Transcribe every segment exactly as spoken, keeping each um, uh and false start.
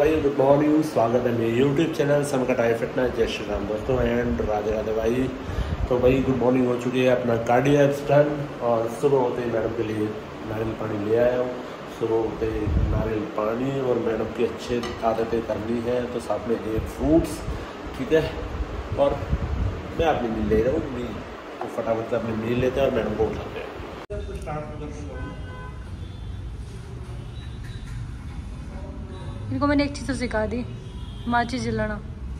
भाई good morning, स्वागत है मेरे यूट्यूब चैनल समकटाई फिटनेस। जय श्री राम दोस्तों एंड राधे राधे भाई। तो भाई गुड मॉर्निंग हो चुकी है, अपना कार्डियो डन और सुबह होते ही मैडम के लिए नारियल पानी ले आया हूँ। सुबह होते ही नारियल पानी और मैडम की अच्छी आदतें करनी है, तो साथ में एक फ्रूट्स, ठीक है। और मैं अपनी मील ले रहा हूँ, मील तो फटाफट से अपनी मील लेते हैं और मैडम को उठाते हैं। इनको मैंने एक चीज़ तो सिखा दी, माचिस जलाना।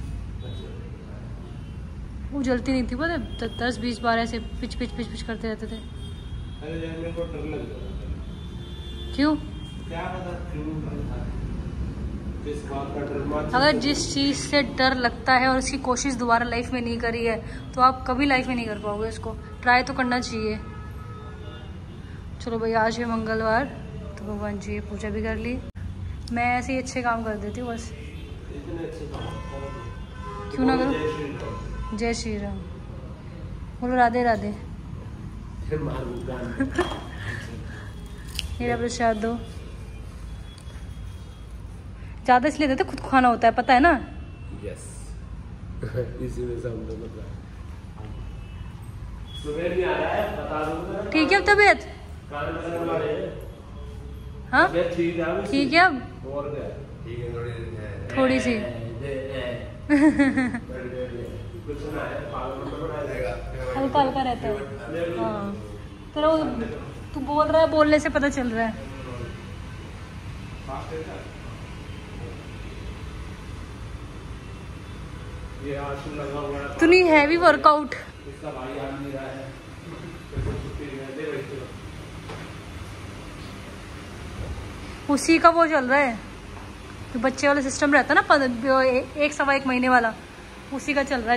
वो जलती नहीं थी, पता दस बीस बार ऐसे पिच पिच पिच पिच करते रहते थे। अरे यार मेरे को डर लग रहा। क्यों? क्या पता क्यों किस बात का डर। अगर जिस चीज़ से डर लगता है और उसकी कोशिश दोबारा लाइफ में नहीं करी है तो आप कभी लाइफ में नहीं कर पाओगे। इसको ट्राई तो करना चाहिए। चलो भाई, आज है मंगलवार तो भगवान जी पूजा भी कर ली। मैं ऐसे ही अच्छे काम कर देती हूँ बस। इतने अच्छे काम क्यों ना करूँ? जय श्री राम बोलो, राधे राधे। मेरा प्रसाद दो। ज़्यादा इसलिए देते, खुद खाना होता है, पता है ना। यस इसी में से हम दोनों का सुबह भी आ रहा है, बता दूंगा। ठीक है अब तबीयत? हाँ ठीक है अब थोड़ी सी। हल्का हल्का रहता है। हाँ तेरा तू बोल रहा है, बोलने से पता चल रहा है। ये आंसू लगा हुआ है। तू नहीं हैवी वर्कआउट। इसका भाई आ नहीं रहा है। उसी का वो चल रहा है जो बच्चे वाला सिस्टम रहता है ना, एक सवा एक महीने वाला, उसी का चल रहा है।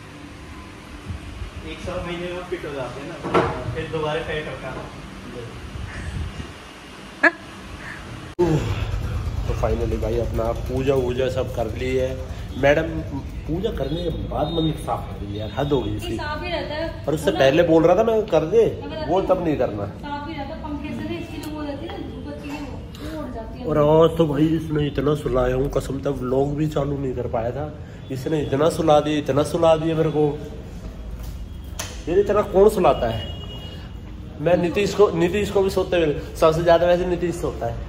एक सवा महीने में फिट हो जाते हैं ना, फिर दोबारा फैट होता है। तो फाइनली भाई अपना पूजा वूजा सब कर ली है। मैडम पूजा करने के बाद मंदिर साफ कर रही है यार, हद हो गई इसकी। साफ ही रहता है। और उससे पहले बोल रहा था मैं कर दे, वो तब नहीं करना। साफ ही रहता है, पंखे से नहीं, इसकी जो वो रहती है ना, धूप की वो वो उड़ जाती है। और आज तो भाई इसने इतना सुलाया हूँ, कसम तब व्लॉग भी चालू नहीं कर पाया था। इसने इतना सुला दिया, इतना सुला दिया मेरे को। ये इतना कौन सुलाता है? मैं नीतीश को नीतीश को भी सोते हुए, सबसे ज्यादा वैसे नीतीश सोता है।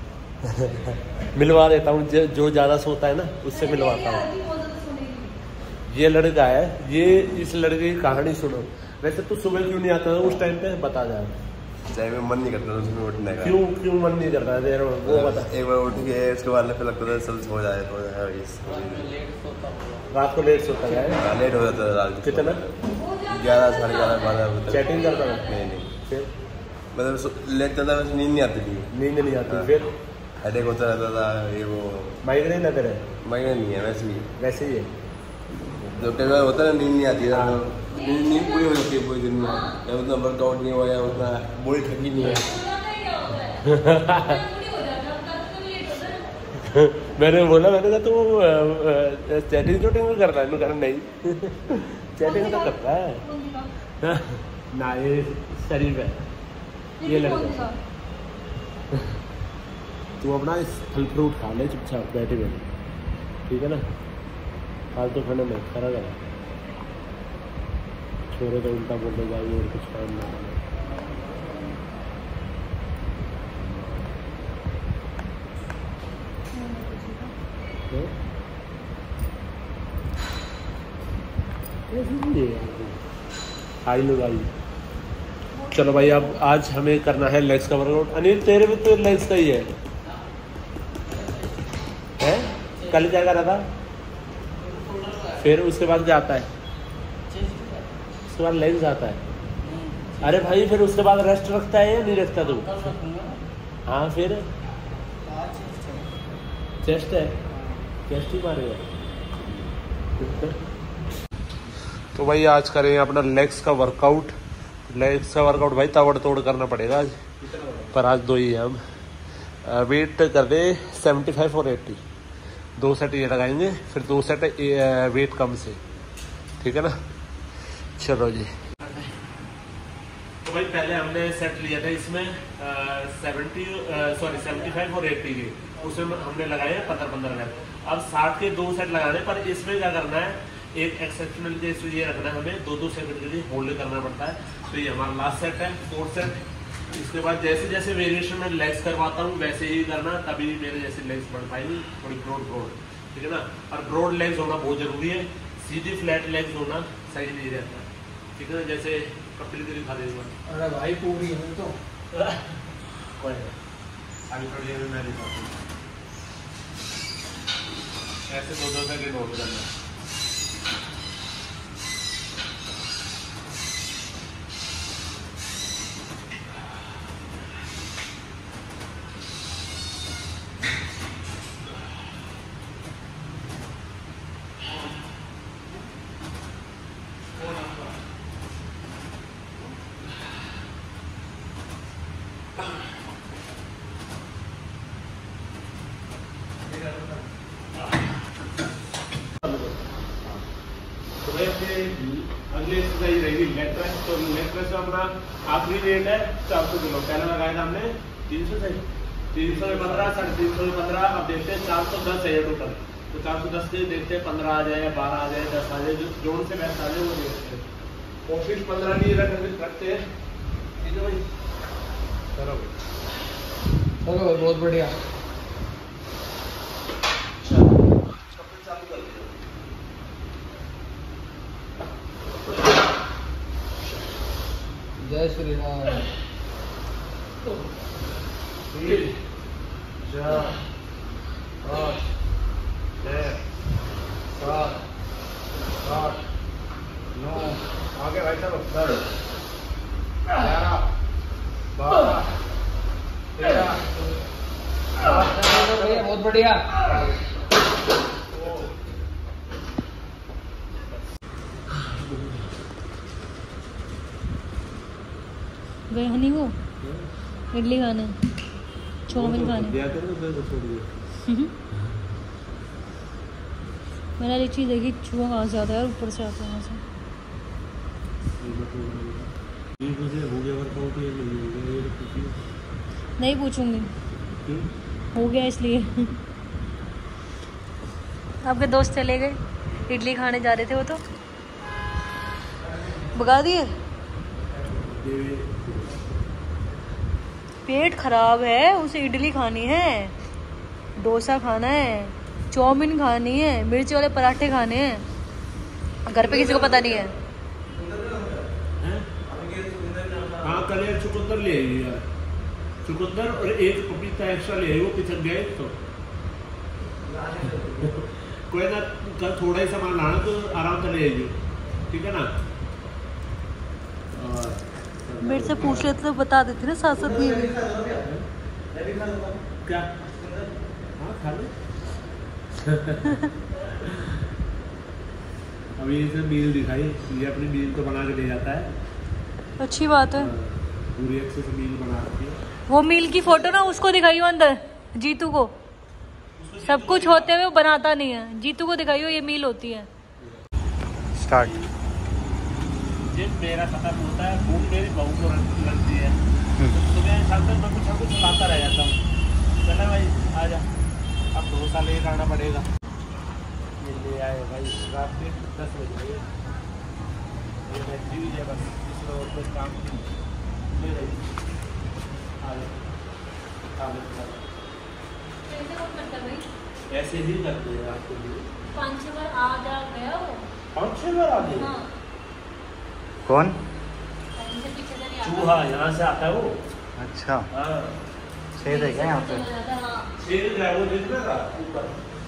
मिलवा देता हूँ, जो ज्यादा सोता है ना उससे मिलवाता हूँ। ये लड़का है, ये इस लड़के की कहानी सुनो। वैसे तू सुबह क्यों नहीं आता था उस टाइम पे, बता जा। चाहे मैं मन नहीं करता था उसमें उठने का। क्यों क्यों मन नहीं करता था वो बता। एक बार उठ के उसके बाद फिर लगता था चल सो जाए, सो जाए। रात को लेट सोता है? लेट हो जाता था रात। कितना? ग्यारह साढ़े ग्यारह बारह बजे चैटिंग करता था? नहीं नहीं फिर मतलब लेट था, वैसे नींद नहीं आती थी। नींद नहीं आती? फिर हेडेक होता रहता था। ये वो माइग्रेन है तेरे? माइग्रेन नहीं है, वैसे ही वैसे ही है। जब कई बार होता है नींद नहीं आती है, तो नींद नींद पूरी हो जाती है पूरे दिन में। या उतना वर्कआउट नहीं हुआ या उतना बॉडी थकी नहीं है। मैंने बोला, मैंने कहा तू चैटिंग चोटिंग में कर रहा है? कहना नहीं चैटिंग तो कर रहा है ना। ये शरीफ है ये लड़का। तू अपना इस फल फ्रूट खा ले चुपचाप बैठे बैठे, ठीक है ना। फालतू खाने में खरा करा छोरे तो उल्टा बोलने जाएगी और कुछ काम ना करना। आई लो भाई। चलो भाई, अब आज हमें करना है लेग्स का वर्कआउट। अनिल तेरे भी तो लेग्स का ही है, है? कल क्या करा था? फिर उसके बाद क्या आता है? उसके बाद लेग्स आता है। अरे भाई फिर उसके बाद रेस्ट रखता है या नहीं रखता तू? हाँ फिर चेस्ट है, चेस्ट ही मारेगा। तो भाई आज करें अपना लेग्स का वर्कआउट। लेग्स का वर्कआउट भाई ताबड़ तोड़ करना पड़ेगा आज, पर आज दो ही है हम। वेट कर दे सेवेंटी फाइव और एट्टी, दो सेट ये लगाएंगे, फिर दो सेट वेट कम से, ठीक है ना। चलो जी। तो भाई पहले हमने सेट लिया था इसमें सेवेंटी सॉरी सेवेंटी फाइव और एट्टी के, उसमें हमने लगाए हैं पंद्रह पंद्रह लैप। अब साठ के दो सेट लगाने पर इसमें क्या करना है, एक एक्सेप्शनल केस ये रखना है, हमें दो दो सेकंड के लिए होल्ड करना पड़ता है। तो ये हमारा लास्ट सेट है, फोर्थ सेट। इसके बाद जैसे जैसे वेरिएशन में लेग्स करवाता हूँ वैसे ही करना, तभी मेरे जैसे लेग्स बढ़ पाएंगी, थोड़ी ब्रॉड ब्रॉड, ठीक है ना। और ब्रॉड लेग्स होना बहुत जरूरी है, सीधी फ्लैट लेग्स होना सही नहीं रहता, ठीक है ना। जैसे कपिल गिरी दिखा देगा। अरे भाई पूरी है तो कोई नहीं, आगे थोड़ी देर में मैं दिखाता हूँ। ऐसे दो दो सेकंड होल्ड करना है। तो भाई अपने अगली एक्सरसाइज रहेगी लेग प्रेस। तो लेग प्रेस में अपना आखिरी रेट है चार सौ किलो। पहले लगाया था हमने तीन सौ सही, तीन सौ में पंद्रह, साढ़े तीन सौ में पंद्रह। अब देखते हैं चार सौ दस है ये टोटल। तो चार सौ दस से देखते हैं पंद्रह आ जाए, बारह आ जाए, दस आ जाए, जो जोन से बेस्ट आ जाए वो देखते हैं। कोशिश पंद्रह नहीं रखते हैं, ठीक है भाई। चलो चलो भाई बहुत बढ़िया। जय श्री राम। तीन चार पाँच छः सात आठ नौ, आगे भाई चलो, दस ग्यारह बारह तेरह भैया बहुत बढ़िया। गए हनी वो इडली खाने, चाउमीन खाने। मैंने एक चीज़ देखी, चूहा कहाँ से आता है, ऊपर से आता है वहाँ से। नहीं पूछूंगी, हो गया इसलिए। आपके दोस्त चले गए, इडली खाने जा रहे थे वो, तो भगा दिए। पेट खराब है, उसे इडली खानी है, डोसा खाना है, चाउमीन खानी है, मिर्ची वाले पराठे खाने हैं। घर पे किसी को पता नहीं है। हाँ कल यार चुकंदर ले आई यार, चुकंदर और एक पपीता एक्स्ट्रा ले आई, वो पिछड़ गया एक तो। कोई ना, कल थोड़ा ही सामान लाना तो आराम से ले आइए, ठीक है ना। और मेरे से पूछ लेते तो बता देती ना, साथ साथ भी। क्या? हाँ खा लो। अभी इसे मील दिखाई, ये अपनी मील तो बना के ले जाता है। अच्छी बात है। पूरी अच्छे से मील बना रखी है। वो मील की फोटो ना उसको दिखाइयो अंदर, जीतू को। सब कुछ होते हुए वो बनाता नहीं है, जीतू को दिखाइयो ये मील होती है। स्टार्ट। जिम मेरा खत्म होता है, भूख मेरी बहू को लगती है, तो सुबह शाम तक मैं कुछ ना कुछ खाता रह जाता हूँ। चले भाई आजा, अब डोसा लेकर आना पड़ेगा। ये ले आए भाई रात के दस बजे, ये मैं फ्री है बस, इसमें और कोई काम नहीं। ले भाई ऐसे ही करते हैं आपके लिए। पाँच छह बार आ जा गया वो। पाँच छह बार आ गया। हाँ। कौन? चूहा यहाँ से आता है वो। अच्छा, हाँ छेद है क्या यहाँ पे? छेद है वो, देख रहा था ऊपर।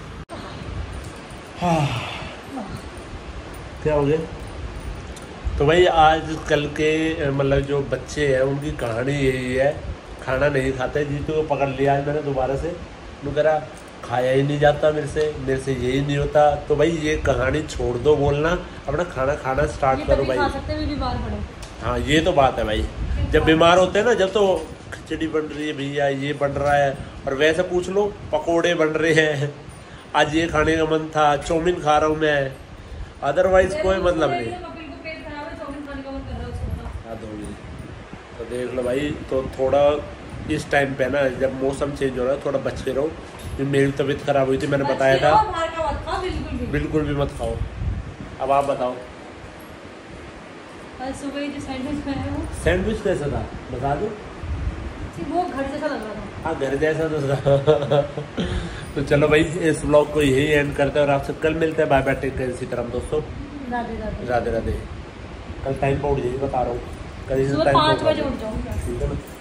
क्या हो गया? तो भाई आज कल के मतलब जो बच्चे हैं उनकी कहानी यही है, खाना नहीं खाते। जीतू को पकड़ लिया आज मैंने दोबारा से, मैं कह रहा खाया ही नहीं जाता मेरे से, मेरे से यही नहीं होता। तो भाई ये कहानी छोड़ दो बोलना, अपना खाना खाना स्टार्ट करो भाई। खा सकते हैं, बीमार पड़े। हाँ ये तो बात है भाई, जब बीमार होते हैं ना, जब तो खिचड़ी बन रही है भैया, ये बन रहा है, और वैसे पूछ लो पकोड़े बन रहे हैं, आज ये खाने का मन था, चाउमीन खा रहा हूँ मैं, अदरवाइज कोई मतलब नहीं। हाँ तो देख लो भाई, तो थोड़ा इस टाइम पे ना जब मौसम चेंज हो रहा है थोड़ा बचे रहो, मेरी तबीयत खराब हुई थी, मैंने बताया था बाहर का मत खाओ बिल्कुल भी। बिल्कुल भी मत खाओ। अब आप बताओ। कल सुबह ही जो सैंडविच खाया वो सैंडविच कैसा था बता दो। वो घर जैसा लग रहा था। हाँ घर जैसा तो था। तो चलो भाई इस व्लॉग को यही एंड करते हैं और आपसे कल मिलते हैं। Bye bye, take care. इसी तरह दोस्तों राधे राधे। राधे राधे। कल टाइम पर उठ जाइए, बता रहा हूँ कल सुबह टाइम पाँच पर बजे उठ जाऊंगा। ठीक है ना।